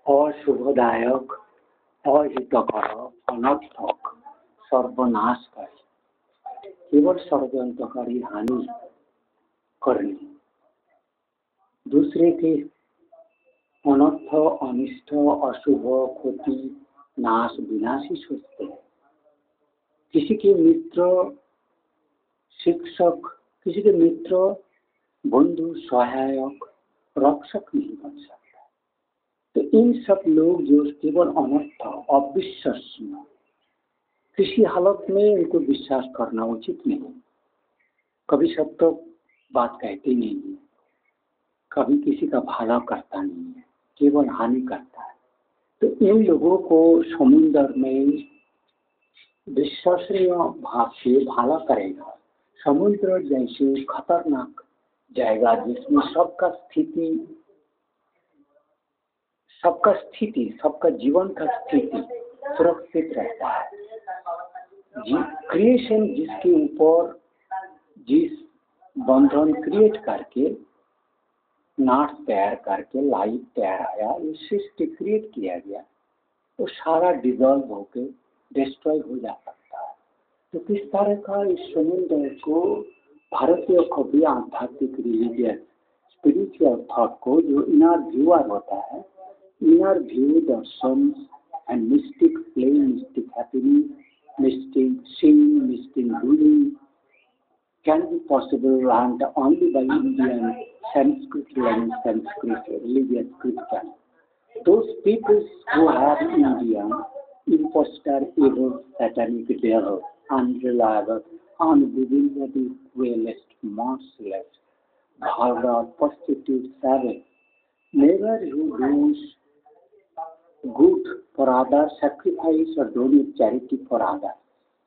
অশুভদায়ক, অহিতকর, অনর্থক, সর্বনাশকারী, केवल षड्यंत्रकारी हानि करनी, दूसरे के अनर्थ, अनिष्ट, अशुभ, क्षति, नाश, विनाश ही सोचते हैं। किसी के मित्र, शिक्षक, किसी के मित्र, बंधु, सहायक, रक्षक नहीं बन सकता। तो इन सब लोग जो केवल अनर्थ, अविश्वसनीय, किसी हालत में इनको विश्वास करना उचित नहीं। कभी सत्य बात कहते नहीं है, कभी किसी का भला करता नहीं है, केवल हानि करता है। तो इन लोगों को समुद्र में विश्वसनीय भाव से भला करेगा। समुद्र जैसे खतरनाक जाएगा जिसमें सबका सबका जीवन का स्थिति सुरक्षित रहता है। क्रिएशन जिसके ऊपर जिस बंधन क्रिएट करके, नाट तैयार करके, लाइफ तैयार आया, ये सृष्टि क्रिएट किया गया, वो सारा डिजॉल्व होके डिस्ट्रॉय हो जा सकता है। तो किस तरह का इस समुद्र को भारतीय कवि आध्यात्मिक रिलीजियस स्पिरिचुअल थॉट को जो इनर व्यूअर होता है, इनर व्यू दर्शन and mystic play, mystic happening, mystic seeing, mystic doing can be possible and only by Indian Sanskrit language, Sanskrit religious Christian. Those people who have Indian imposter, evil, satanic, devil, unreliable, unbelievable, realist, merciless, vulgar, prostitute, savage, never who does good for others, sacrifice or donate charity for others.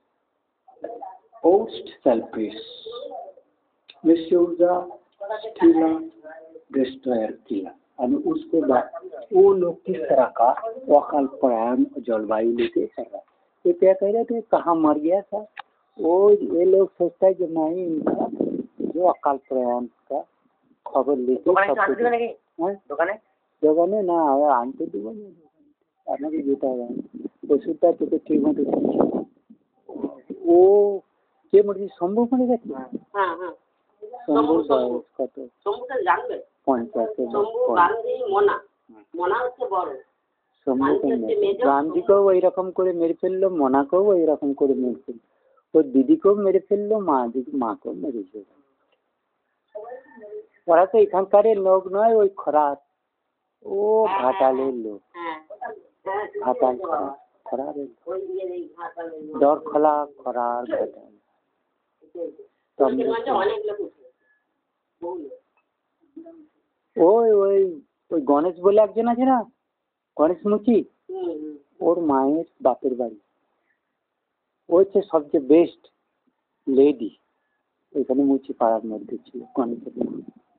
Post selfish, misuse, stealer, destroyer, killer. और उसके बाद वो लोग किस तरह का अकाल प्रयाण जलवायु लेके चल रहा है। ये क्या कह रहे थे, कहाँ मर गया था वो। ये लोग सोचता है कि नहीं, इनका जो अकाल प्रयाण का खबर लेके दोकाने ना आनते दीवाने আপনাকে যেতে হবে, ওষুধটা তোকে ঠিক মতো ও কে মরে সম্ভব মরে গেছে। সম্ভব বয়স কত? জানবে 50 গান্ধীকেও এইরকম করে মেরে ফেললো, মোনাকেও এইরকম করে মেরে ফেললো, ওর দিদিকেও মেরে ফেললো, মাকেও মেরে ফেললো। ওরা তো এখানকার লোক নয়, ওই খরার ও ঘাটালের লোক। ঘাটাল খরার দরখলা খরার ঘাটাল। ওই ওই ওই গণেশ বলে একজন আছে না, গণেশ মুচি, ওর মায়ের বাপের বাড়ি। ও হচ্ছে সবচেয়ে বেস্ট লেডি এখানে মুচি পাড়ার মধ্যে ছিল গণেশের মা।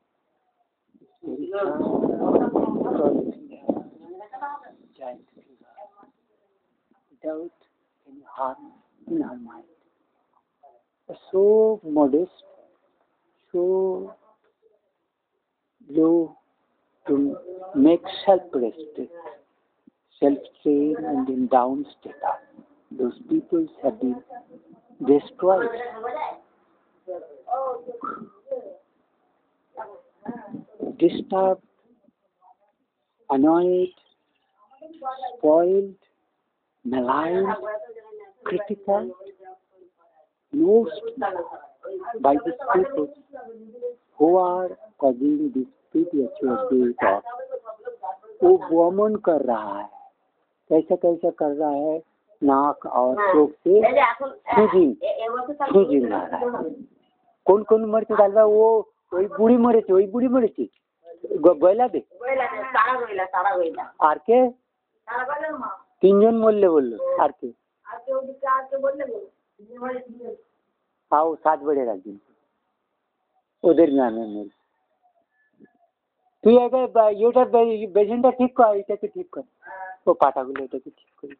Without any harm in her mind. So modest, so low to make self-respect, self-train and in down status. Those people have been destroyed. Disturbed, annoyed, spoiled, maligned, critical, used by these people who are causing this spiritual detox. वो वमन कर रहा है, कैसा कैसा कर रहा है, नाक और चोक से सूजिंग आ रहा है। कौन कौन मरते डालवा, वो वही बुढ़ी मरेছে গয়লা দে আর কে তিনজন মরলে বললো, আর কে তাও 7 বেড়ে রাখবেন ওদের নামে মরে। তুই আগে এটা পেশেন্টটা ঠিক কর, এটাকে ঠিক কর, ও পাটাগুলো এটাকে ঠিক করি।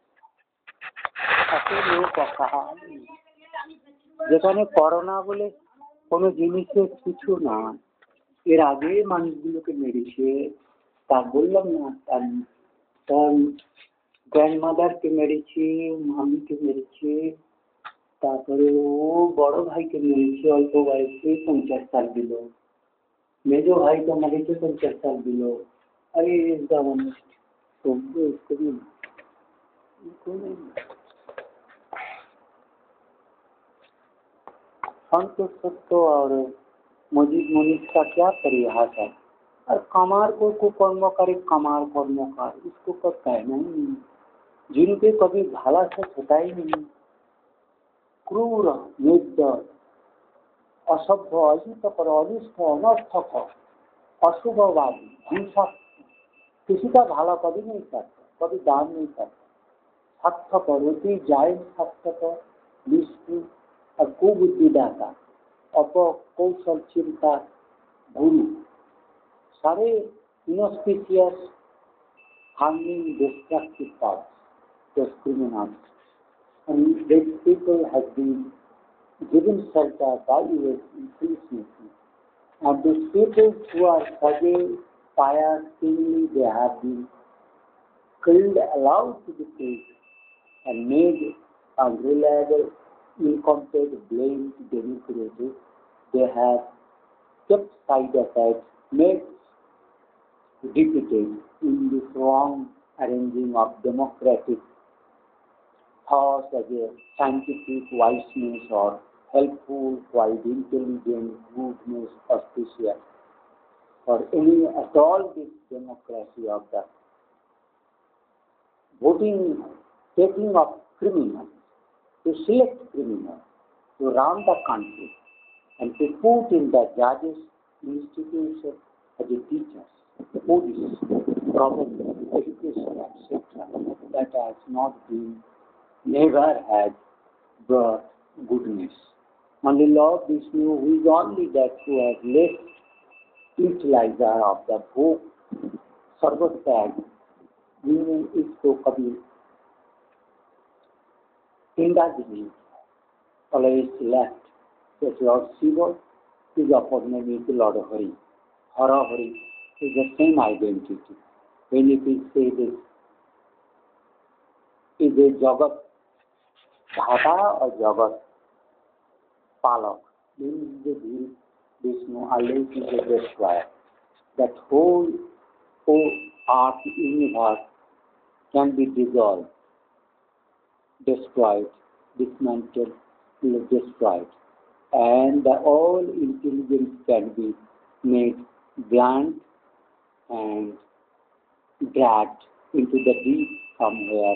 যেখানে করোনা বলে কোনো জিনিসের কিছু না, এর আগে মানুষগুলোকে মেরেছে, তা বললাম না, তার তখন গ্র্যান্ডমাদারকে মেরেছে, মামিকে মেরেছে, তারপরে ও বড় ভাইকে মেরেছে অল্প বয়সে, 50 সাল দিল। মেজো ভাইকে মেরেছে, 50 সাল দিল। अरे इसका मनुष्य इसको भी संत सत्य और मजीद मुनीस का क्या परिहास है। और कमार को कर्म करे, कमार कर्मकार, इसको कब कहना ही नहीं। जिनके कभी भाला से छुटा ही नहीं, क्रूर, निर्दय, असभ्य, अहितकर, अनिष्ठ, अनर्थक, अशुभवादी, हिंसा, किसी का भाला कभी नहीं करता, कभी दान नहीं करता, स्वार्थपर, होती जाए स्वार्थपर, निष्ठुर और कुबुद्धिदाता, अपकौशल चिंता, गुरु, सारे inauspicious, harming, destructive thoughts, those criminals. And these people have been given shelter by US infinity. And these people who are forging pious, kingly, they have been killed, allowed to be killed, and made unreliable, incomplete, blamed, denigrated. They have kept side effects, made repeated in this wrong arranging of democratic thoughts as a scientific wiseness or helpful, quite intelligent, goodness, auspicious, or any at all this democracy of the voting, taking of criminals, to select criminals, to run the country, and to put in the judges institution as a teachers, police, government, education, etc. That has not been, never had brought goodness. Only Lord Vishnu, who is only that who has less utilizer of the book, सर्वत्याग, जिन्होंने इसको कभी इंडाजिनी always left. That Lord Shiva is upon name is Lord Hari. Hara Hari is the same identity. When it is said is a Jagat Dhata or Jagat Palak, means the Vishnu always is a destroyer. That whole earth universe can be dissolved, destroyed, dismantled, destroyed, and all intelligence can be made blunt and dragged into the deep somewhere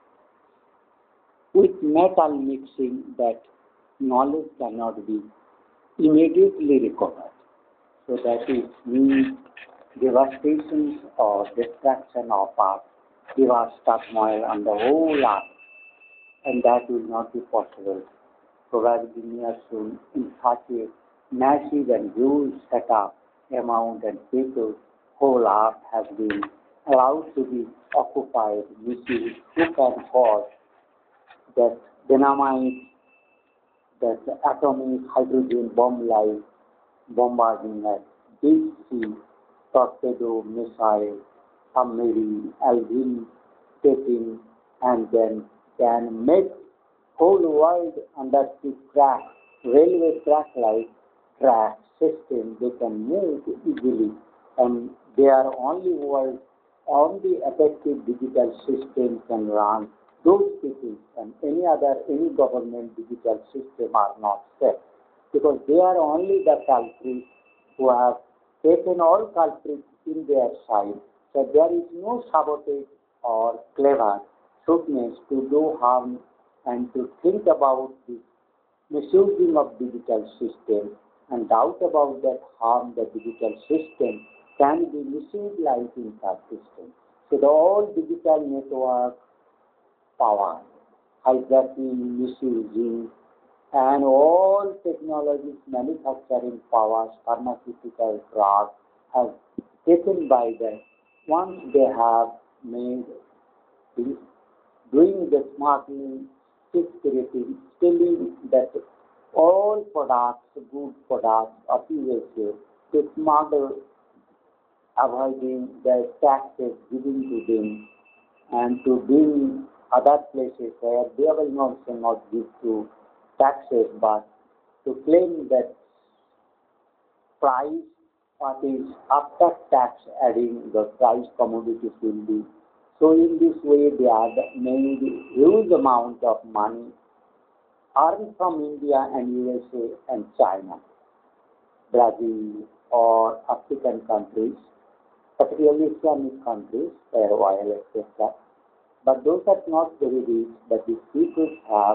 with metal mixing, that knowledge cannot be immediately recovered. So that is means devastation or destruction of earth, vast turmoil on the whole earth, and that will not be possible. Probably near soon, in such a massive and huge setup, amount and people, whole earth has been allowed to be occupied, misused, who can cause that dynamite, that atomic hydrogen bomb like bombarding at deep sea, torpedo, missile, submarine, alien taking, and then can make whole world under the track, railway track like track system. They can move easily, and their only world, only effective digital system can run those cities, and any government digital system are not safe, because they are only the culprits who have taken all culprits in their side. So there is no sabotage or clever shrewdness to do harm and to think about the misusing of digital system and doubt about that harm the digital system can be misused in that system. So the all digital network power, hijacking, misusing, and all technologies, manufacturing powers, pharmaceutical drugs have taken by them. Once they have made this, doing the smartly, security, telling that all products, good products of USA, to smuggle, avoiding the taxes given to them, and to bring other places where they will also not give to taxes, but to claim that price what is after tax adding the price commodities will be. So in this way they have made huge amount of money earned from India and USA and China, Brazil or African countries, particularly Islamic countries where oil, etc. But those are not very rich, but these people have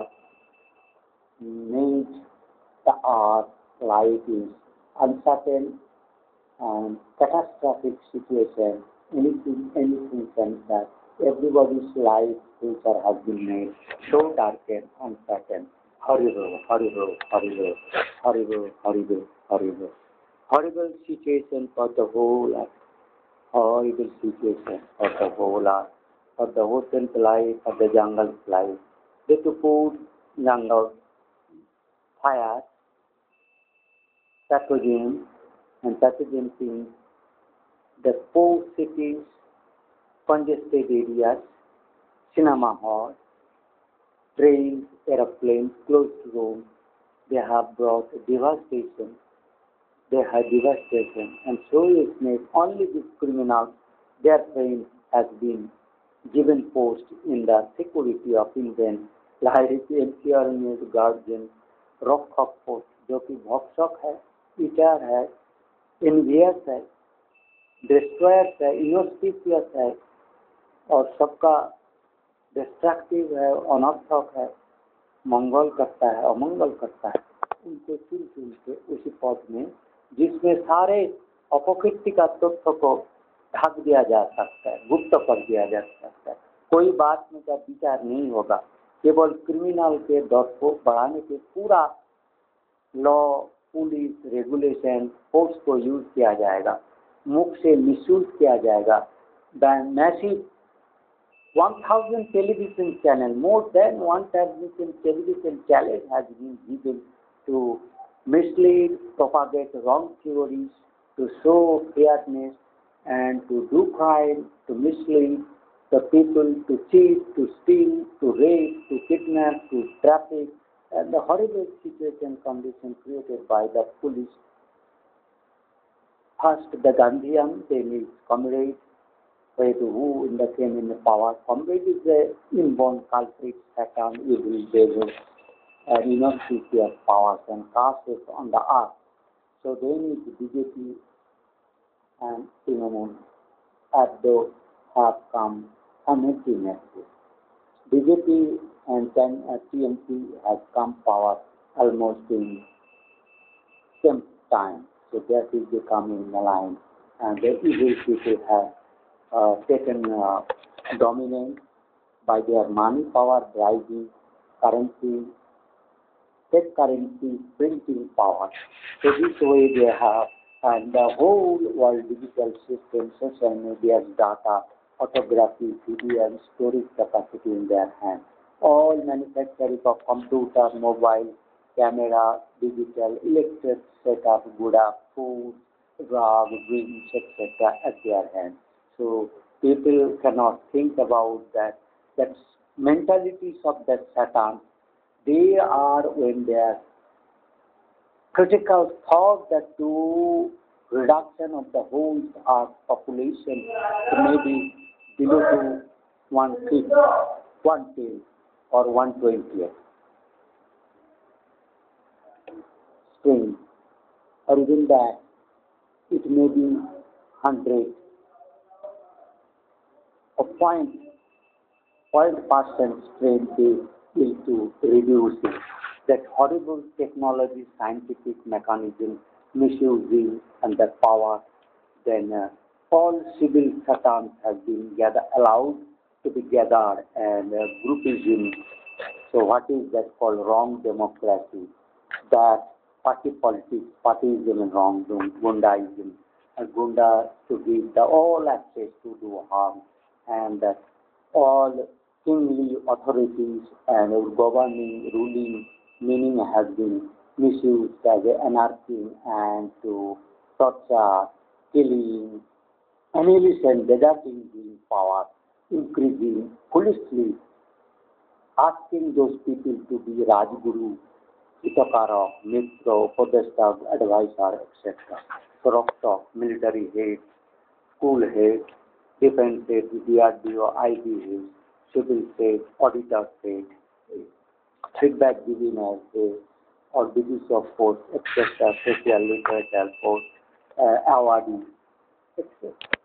made the earth like is uncertain and catastrophic situation, anything sense that everybody's life future has been made so dark and uncertain. Horrible, horrible, horrible, horrible, horrible, horrible. Horrible situation for the whole earth. Horrible situation for the whole earth, for the ocean's life, for the jungle's life. They to put jungle fire, pathogen, and pathogen things, the poor cities, congested areas, cinema halls, trains, aeroplanes, closed rooms, they have brought devastation. They have devastation and seriousness. Only these criminals, their fame has been given post in the security of Indian like ensuring guardian, rock post जो कि भॉक्सॉक है, eater है, NVS है, destroyers है, इनोस्पिशियस है और सबका destructive है, अनर्थक है, मंगल करता है, अमंगल करता है, उनको चुन चुन के उसी पद में जिसमें सारे अपकृत्य का तत्व को ढक दिया जा सकता है, गुप्त कर दिया जा सकता है, कोई बात में का विचार नहीं होगा, केवल क्रिमिनल के दर को बढ़ाने के पूरा लॉ, पुलिस, रेगुलेशन, फोर्स को यूज किया जाएगा, मुख से मिसयूज किया जाएगा, massive 1000 television channel, more than 1000 television channel has been given to mislead, propagate wrong theories, to show fairness and to do crime, to mislead the people, to cheat, to steal, to rape, to kidnap, to traffic, and the horrible situation condition created by the police. First, the Gandhian, then his comrades, who came in the power. Comrade is the inborn culprit, Satan, evil, devil, and inertia of powers and causes on the earth. So they need BJP and Trinamool as though have come simultaneously. BJP and TMC has come power almost in same time. So that is becoming the line, and the evil people have taken dominance by their money power, driving currency, state currency, printing power. So this way they have, and the whole world digital system, social media, data, photography, video, and storage capacity in their hands. All manufacturing of computer, mobile, camera, digital, electric setup, good up, food, drug, drinks, etc. at their hands. So people cannot think about that. That mentalities of that Satan, they are when their critical thought that to reduction of the whole earth population to maybe below to 1/5, 1/10 or 1/20 strain, or even that it may be 100. A 0.% strain is to reduce it. That horrible technology, scientific mechanism, misusing and that power, then all civil satans have been allowed to be gathered and groupism. So what is that called wrong democracy? That party politics, partyism and wrongdoing, Gundaism, Gunda to give the all access to do harm, and that all kingly authorities and governing, ruling meaning has been misused as anarchy and to torture, killing, annihilation, deserting being power. increasing foolishly, asking those people to be Rajguru, Hitakara, Mitra, Podesta, advisor, etc. Sorokta, military head, school head, defense head, DRDO, IB head, civil head, auditor head, feedback giving as or business of post, etc., social literature post, awardee, etc.